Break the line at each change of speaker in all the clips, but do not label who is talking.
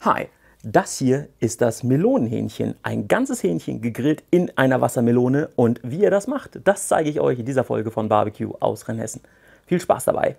Hi, das hier ist das Melonenhähnchen. Ein ganzes Hähnchen gegrillt in einer Wassermelone. Und wie ihr das macht, das zeige ich euch in dieser Folge von Barbecue aus Rheinhessen. Viel Spaß dabei!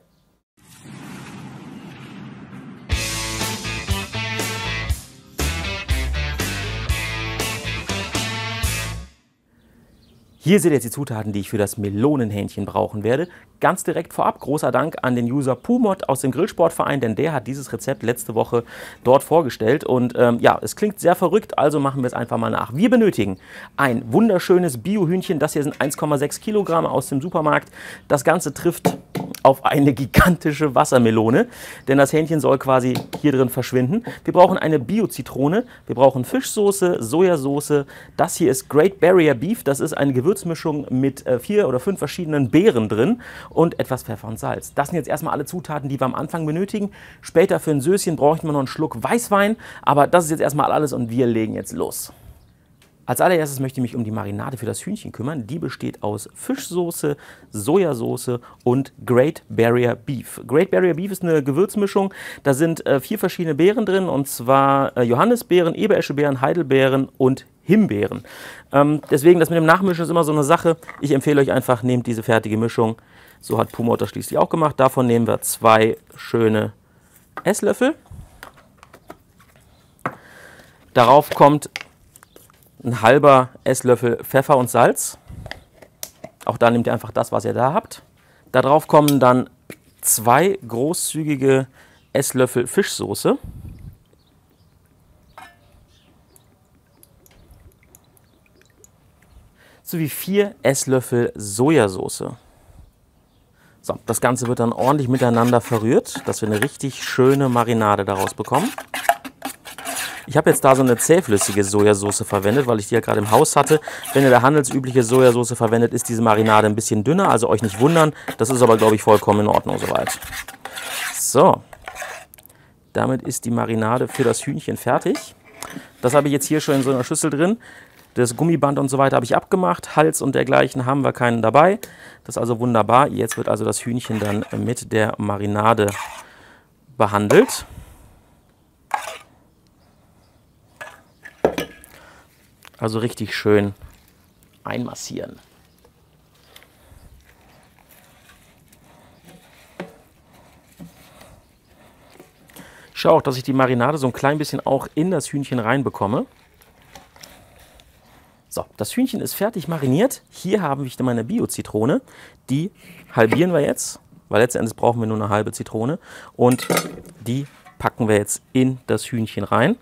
Hier seht ihr jetzt die Zutaten, die ich für das Melonenhähnchen brauchen werde. Ganz direkt vorab großer Dank an den User Pumod aus dem Grillsportverein, denn der hat dieses Rezept letzte Woche dort vorgestellt. Und ja, es klingt sehr verrückt, also machen wir es einfach mal nach. Wir benötigen ein wunderschönes Bio-Hühnchen. Das hier sind 1,6 Kilogramm aus dem Supermarkt. Das Ganze trifft auf eine gigantische Wassermelone, denn das Hähnchen soll quasi hier drin verschwinden. Wir brauchen eine Bio-Zitrone, wir brauchen Fischsoße, Sojasauce. Das hier ist Great Barrier Beef, das ist eine Gewürzmischung mit 4 oder 5 verschiedenen Beeren drin und etwas Pfeffer und Salz. Das sind jetzt erstmal alle Zutaten, die wir am Anfang benötigen. Später für ein Söschen bräuchten wir noch einen Schluck Weißwein, aber das ist jetzt erstmal alles und wir legen jetzt los. Als allererstes möchte ich mich um die Marinade für das Hühnchen kümmern. Die besteht aus Fischsoße, Sojasauce und Great Barrier Beef. Great Barrier Beef ist eine Gewürzmischung. Da sind 4 verschiedene Beeren drin, und zwar Johannisbeeren, Ebereschebeeren, Heidelbeeren und Himbeeren. Deswegen, das mit dem Nachmischen ist immer so eine Sache. Ich empfehle euch einfach, nehmt diese fertige Mischung. So hat Pumod das schließlich auch gemacht. Davon nehmen wir 2 schöne Esslöffel. Darauf kommt ein halber Esslöffel Pfeffer und Salz. Auch da nehmt ihr einfach das, was ihr da habt. Darauf kommen dann 2 großzügige Esslöffel Fischsoße. Sowie 4 Esslöffel Sojasauce. So, das Ganze wird dann ordentlich miteinander verrührt, dass wir eine richtig schöne Marinade daraus bekommen. Ich habe jetzt da so eine zähflüssige Sojasauce verwendet, weil ich die ja gerade im Haus hatte. Wenn ihr da handelsübliche Sojasauce verwendet, ist diese Marinade ein bisschen dünner, also euch nicht wundern. Das ist aber, glaube ich, vollkommen in Ordnung soweit. So, damit ist die Marinade für das Hühnchen fertig. Das habe ich jetzt hier schon in so einer Schüssel drin. Das Gummiband und so weiter habe ich abgemacht. Hals und dergleichen haben wir keinen dabei. Das ist also wunderbar. Jetzt wird also das Hühnchen dann mit der Marinade behandelt. Also richtig schön einmassieren. Ich schaue auch, dass ich die Marinade so ein klein bisschen auch in das Hühnchen reinbekomme. So, das Hühnchen ist fertig mariniert. Hier habe ich meine Bio-Zitrone. Die halbieren wir jetzt, weil letztendlich brauchen wir nur eine halbe Zitrone. Und die packen wir jetzt in das Hühnchen rein.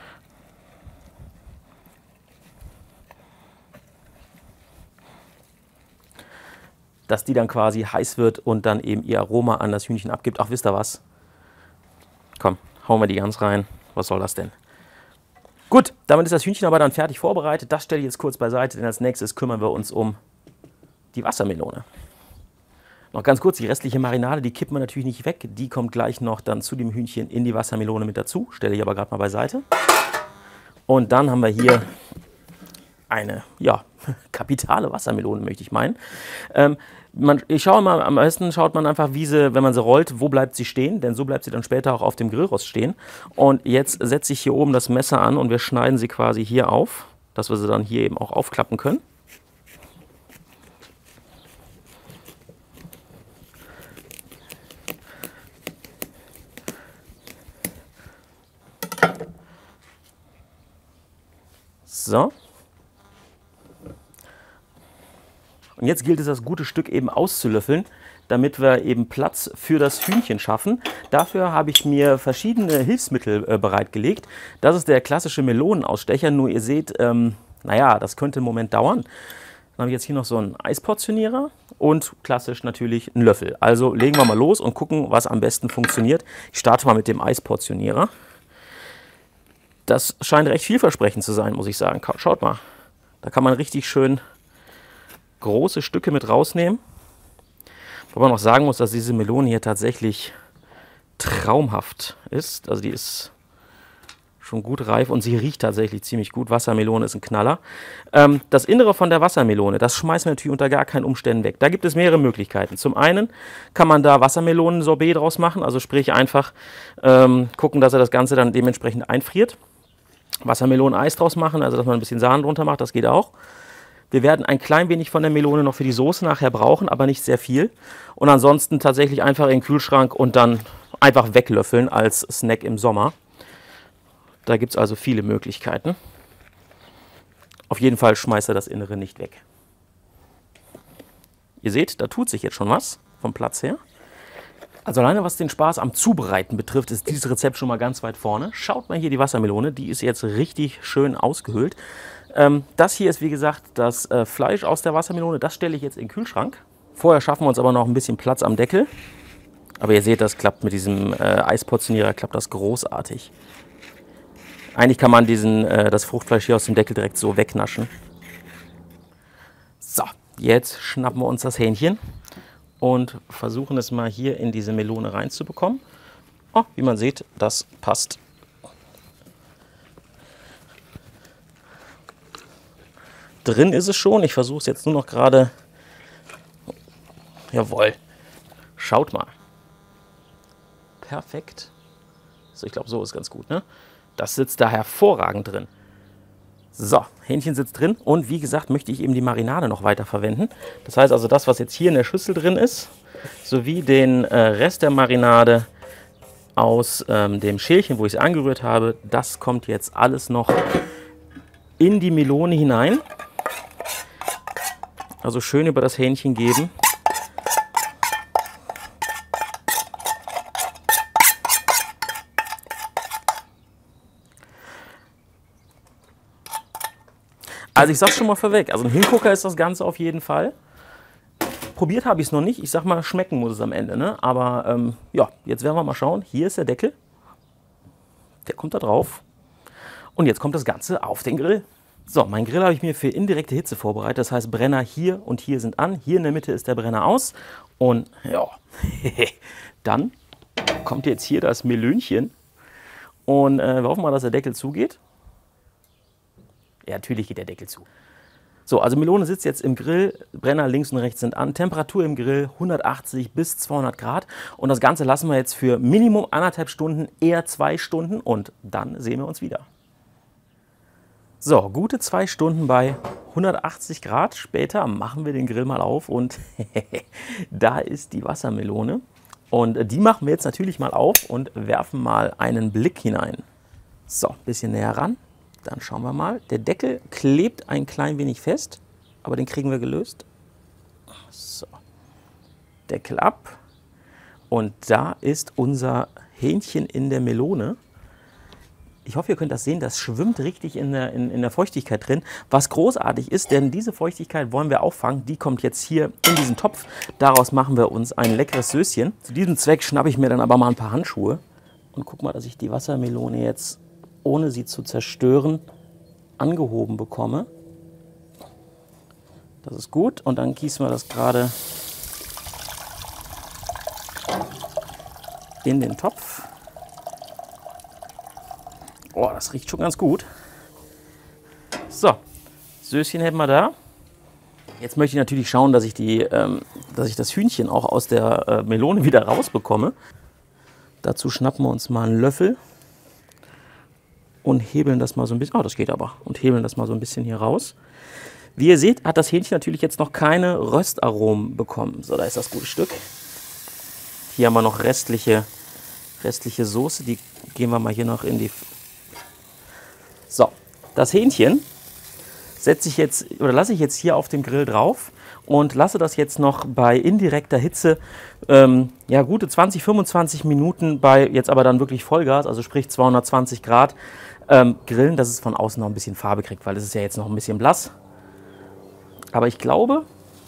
Dass die dann quasi heiß wird und dann eben ihr Aroma an das Hühnchen abgibt. Ach, wisst ihr was? Komm, hauen wir die ganz rein. Was soll das denn? Gut, damit ist das Hühnchen aber dann fertig vorbereitet. Das stelle ich jetzt kurz beiseite, denn als nächstes kümmern wir uns um die Wassermelone. Noch ganz kurz, die restliche Marinade, die kippen wir natürlich nicht weg. Die kommt gleich noch dann zu dem Hühnchen in die Wassermelone mit dazu. Stelle ich aber gerade mal beiseite. Und dann haben wir hier eine, ja, kapitale Wassermelone, möchte ich meinen. Ich schaue mal, am besten schaut man einfach, wie sie, wenn man sie rollt, wo bleibt sie stehen, denn so bleibt sie dann später auch auf dem Grillrost stehen. Und jetzt setze ich hier oben das Messer an und wir schneiden sie quasi hier auf, dass wir sie dann hier eben auch aufklappen können. So. Und jetzt gilt es, das gute Stück eben auszulöffeln, damit wir eben Platz für das Hühnchen schaffen. Dafür habe ich mir verschiedene Hilfsmittel bereitgelegt. Das ist der klassische Melonenausstecher, nur ihr seht, naja, das könnte einen Moment dauern. Dann habe ich jetzt hier noch so einen Eisportionierer und klassisch natürlich einen Löffel. Also legen wir mal los und gucken, was am besten funktioniert. Ich starte mal mit dem Eisportionierer. Das scheint recht vielversprechend zu sein, muss ich sagen. Schaut mal, da kann man richtig schön große Stücke mit rausnehmen. Wobei man noch sagen muss, dass diese Melone hier tatsächlich traumhaft ist. Also die ist Schon gut reif und sie riecht tatsächlich ziemlich gut. Wassermelone ist ein Knaller. Das Innere von der Wassermelone, das schmeißen wir natürlich unter gar keinen Umständen weg. Da gibt es mehrere Möglichkeiten. Zum einen kann man da Wassermelonen-Sorbet draus machen, also sprich einfach gucken, dass er das Ganze dann dementsprechend einfriert. Wassermelonen-Eis draus machen, also dass man ein bisschen Sahne drunter macht, das geht auch. Wir werden ein klein wenig von der Melone noch für die Soße nachher brauchen, aber nicht sehr viel. Und ansonsten tatsächlich einfach in den Kühlschrank und dann einfach weglöffeln als Snack im Sommer. Da gibt es also viele Möglichkeiten. Auf jeden Fall schmeißt er das Innere nicht weg. Ihr seht, da tut sich jetzt schon was vom Platz her. Also alleine was den Spaß am Zubereiten betrifft, ist dieses Rezept schon mal ganz weit vorne. Schaut mal hier die Wassermelone, die ist jetzt richtig schön ausgehöhlt. Das hier ist wie gesagt das Fleisch aus der Wassermelone, das stelle ich jetzt in den Kühlschrank. Vorher schaffen wir uns aber noch ein bisschen Platz am Deckel. Aber ihr seht, das klappt mit diesem Eisportionierer, klappt das großartig. Eigentlich kann man das Fruchtfleisch hier aus dem Deckel direkt so wegnaschen. So, jetzt schnappen wir uns das Hähnchen und versuchen es mal hier in diese Melone reinzubekommen. Oh, wie man sieht, das passt. Drin ist es schon. Ich versuche es jetzt nur noch gerade. Jawohl. Schaut mal. Perfekt. So, ich glaube, so ist ganz gut, ne? Das sitzt da hervorragend drin. So, Hähnchen sitzt drin und wie gesagt möchte ich eben die Marinade noch weiter verwenden. Das heißt also das, was jetzt hier in der Schüssel drin ist, sowie den Rest der Marinade aus dem Schälchen, wo ich es angerührt habe, das kommt jetzt alles noch in die Melone hinein. Also schön über das Hähnchen geben. Also ich sag's schon mal vorweg, also ein Hingucker ist das Ganze auf jeden Fall. Probiert habe ich es noch nicht, ich sag mal, schmecken muss es am Ende, ne? Aber ja, jetzt werden wir mal schauen. Hier ist der Deckel, der kommt da drauf. Und jetzt kommt das Ganze auf den Grill. So, mein Grill habe ich mir für indirekte Hitze vorbereitet, das heißt Brenner hier und hier sind an. Hier in der Mitte ist der Brenner aus und ja, dann kommt jetzt hier das Melönchen und wir hoffen mal, dass der Deckel zugeht. Ja, natürlich geht der Deckel zu. So, also Melone sitzt jetzt im Grill, Brenner links und rechts sind an, Temperatur im Grill 180 bis 200 Grad und das Ganze lassen wir jetzt für Minimum 1,5 Stunden, eher 2 Stunden und dann sehen wir uns wieder. So, gute 2 Stunden bei 180 Grad, später machen wir den Grill mal auf und da ist die Wassermelone und die machen wir jetzt natürlich mal auf und werfen mal einen Blick hinein. So, ein bisschen näher ran. Dann schauen wir mal. Der Deckel klebt ein klein wenig fest, aber den kriegen wir gelöst. So, Deckel ab. Und da ist unser Hähnchen in der Melone. Ich hoffe, ihr könnt das sehen, das schwimmt richtig in der Feuchtigkeit drin. Was großartig ist, denn diese Feuchtigkeit wollen wir auffangen. Die kommt jetzt hier in diesen Topf. Daraus machen wir uns ein leckeres Söschen. Zu diesem Zweck schnappe ich mir dann aber mal ein paar Handschuhe. Und guck mal, dass ich die Wassermelone jetzt, ohne sie zu zerstören, angehoben bekomme. Das ist gut. Und dann gießen wir das gerade in den Topf. Oh, das riecht schon ganz gut. So, Söschen hätten wir da. Jetzt möchte ich natürlich schauen, dass ich das Hühnchen auch aus der Melone wieder rausbekomme. Dazu schnappen wir uns mal einen Löffel und hebeln das mal so ein bisschen, oh, das geht aber, und hebeln das mal so ein bisschen hier raus. Wie ihr seht, hat das Hähnchen natürlich jetzt noch keine Röstaromen bekommen. So, da ist das gute Stück. Hier haben wir noch restliche Soße, die gehen wir mal hier noch in die... So, das Hähnchen lasse ich jetzt hier auf dem Grill drauf und lasse das jetzt noch bei indirekter Hitze ja, gute 20, 25 Minuten bei jetzt aber dann wirklich Vollgas, also sprich 220 Grad, grillen, dass es von außen noch ein bisschen Farbe kriegt, weil es ist ja jetzt noch ein bisschen blass. Aber ich glaube,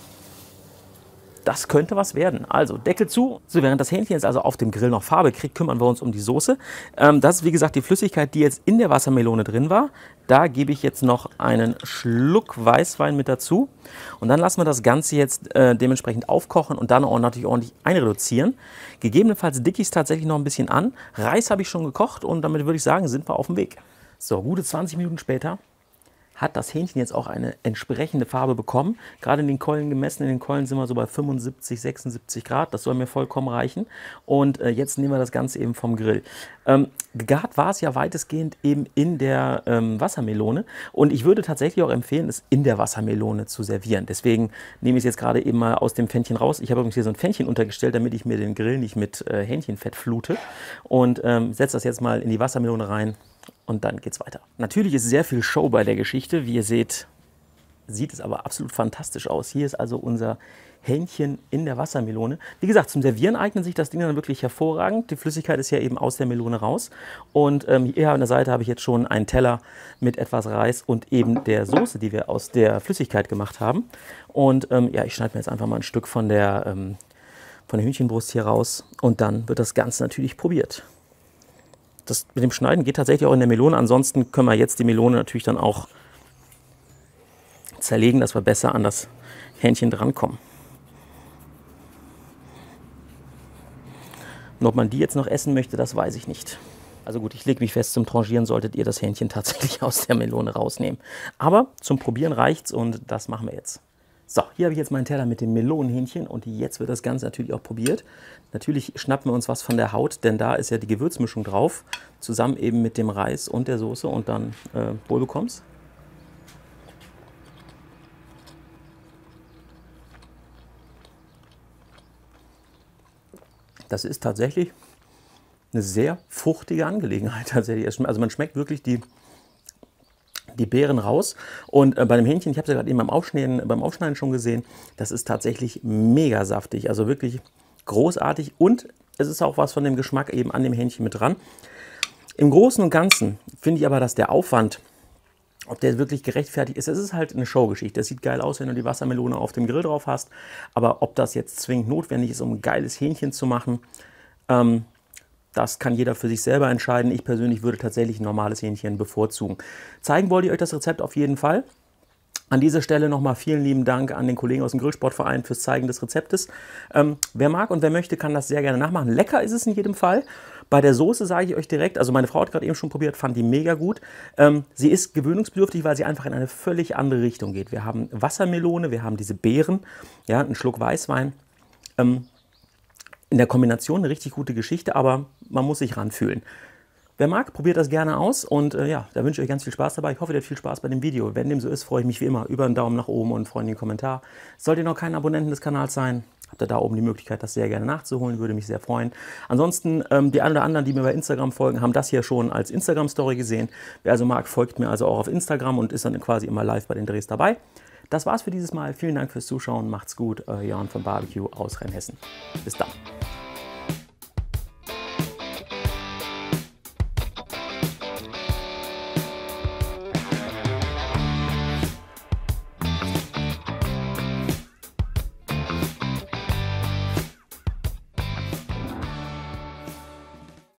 das könnte was werden. Also Deckel zu. So, während das Hähnchen jetzt also auf dem Grill noch Farbe kriegt, kümmern wir uns um die Soße. Das ist wie gesagt die Flüssigkeit, die jetzt in der Wassermelone drin war. Da gebe ich jetzt noch einen Schluck Weißwein mit dazu. Und dann lassen wir das Ganze jetzt dementsprechend aufkochen und dann auch natürlich ordentlich einreduzieren. Gegebenenfalls dicke ich es tatsächlich noch ein bisschen an. Reis habe ich schon gekocht und damit würde ich sagen, sind wir auf dem Weg. So, gute 20 Minuten später hat das Hähnchen jetzt auch eine entsprechende Farbe bekommen. Gerade in den Keulen gemessen, in den Keulen sind wir so bei 75, 76 Grad. Das soll mir vollkommen reichen. Und jetzt nehmen wir das Ganze eben vom Grill. Gegart war es ja weitestgehend eben in der Wassermelone. Und ich würde tatsächlich auch empfehlen, es in der Wassermelone zu servieren. Deswegen nehme ich es jetzt gerade eben mal aus dem Pfännchen raus. Ich habe übrigens hier so ein Pfännchen untergestellt, damit ich mir den Grill nicht mit Hähnchenfett flute. Und setze das jetzt mal in die Wassermelone rein. Und dann geht's weiter. Natürlich ist sehr viel Show bei der Geschichte. Wie ihr seht, sieht es aber absolut fantastisch aus. Hier ist also unser Hähnchen in der Wassermelone. Wie gesagt, zum Servieren eignet sich das Ding dann wirklich hervorragend. Die Flüssigkeit ist ja eben aus der Melone raus. Und hier an der Seite habe ich jetzt schon einen Teller mit etwas Reis und eben der Soße, die wir aus der Flüssigkeit gemacht haben. Und ja, ich schneide mir jetzt einfach mal ein Stück von der Hühnchenbrust hier raus. Und dann wird das Ganze natürlich probiert. Das mit dem Schneiden geht tatsächlich auch in der Melone. Ansonsten können wir jetzt die Melone natürlich dann auch zerlegen, dass wir besser an das Hähnchen drankommen. Und ob man die jetzt noch essen möchte, das weiß ich nicht. Also gut, ich lege mich fest, zum Tranchieren solltet ihr das Hähnchen tatsächlich aus der Melone rausnehmen. Aber zum Probieren reicht's und das machen wir jetzt. So, hier habe ich jetzt meinen Teller mit dem Melonenhähnchen und jetzt wird das Ganze natürlich auch probiert. Natürlich schnappen wir uns was von der Haut, denn da ist ja die Gewürzmischung drauf, zusammen eben mit dem Reis und der Soße und dann wohl bekommst. Das ist tatsächlich eine sehr fruchtige Angelegenheit. Tatsächlich. Also man schmeckt wirklich die Beeren raus. Und bei dem Hähnchen, ich habe es ja gerade eben beim Aufschneiden schon gesehen, das ist tatsächlich mega saftig. Also wirklich großartig. Und es ist auch was von dem Geschmack eben an dem Hähnchen mit dran. Im Großen und Ganzen finde ich aber, dass der Aufwand, ob der wirklich gerechtfertigt ist, es ist halt eine Showgeschichte. Es sieht geil aus, wenn du die Wassermelone auf dem Grill drauf hast. Aber ob das jetzt zwingend notwendig ist, um ein geiles Hähnchen zu machen, das kann jeder für sich selber entscheiden. Ich persönlich würde tatsächlich ein normales Hähnchen bevorzugen. Zeigen wollte ich euch das Rezept auf jeden Fall. An dieser Stelle nochmal vielen lieben Dank an den Kollegen aus dem Grillsportverein fürs Zeigen des Rezeptes. Wer mag und wer möchte, kann das sehr gerne nachmachen. Lecker ist es in jedem Fall. Bei der Soße sage ich euch direkt, also meine Frau hat gerade eben schon probiert, fand die mega gut. Sie ist gewöhnungsbedürftig, weil sie einfach in eine völlig andere Richtung geht. Wir haben Wassermelone, wir haben diese Beeren, ja, einen Schluck Weißwein. In der Kombination eine richtig gute Geschichte, aber man muss sich ranfühlen. Wer mag, probiert das gerne aus und ja, da wünsche ich euch ganz viel Spaß dabei. Ich hoffe, ihr habt viel Spaß bei dem Video. Wenn dem so ist, freue ich mich wie immer über einen Daumen nach oben und einen freundlichen Kommentar. Solltet ihr noch kein Abonnenten des Kanals sein, habt ihr da oben die Möglichkeit, das sehr gerne nachzuholen, würde mich sehr freuen. Ansonsten, die einen oder anderen, die mir bei Instagram folgen, haben das hier schon als Instagram-Story gesehen. Wer also mag, folgt mir also auch auf Instagram und ist dann quasi immer live bei den Drehs dabei. Das war's für dieses Mal. Vielen Dank fürs Zuschauen. Macht's gut. Euer Jan von Barbecue aus Rheinhessen. Bis dann.